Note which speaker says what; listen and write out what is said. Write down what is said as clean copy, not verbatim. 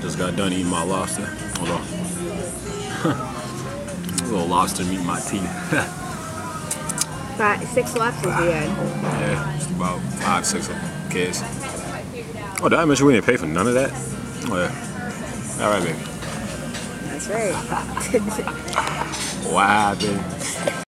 Speaker 1: Just got done eating my lobster. Hold on. A little lobster meat in my teeth.
Speaker 2: 6 lobsters we had.
Speaker 1: Yeah, just about 5, 6 kids. Oh, did I mention we didn't pay for none of that? Oh, yeah. All right, baby.
Speaker 2: That's right.
Speaker 1: Wow, baby.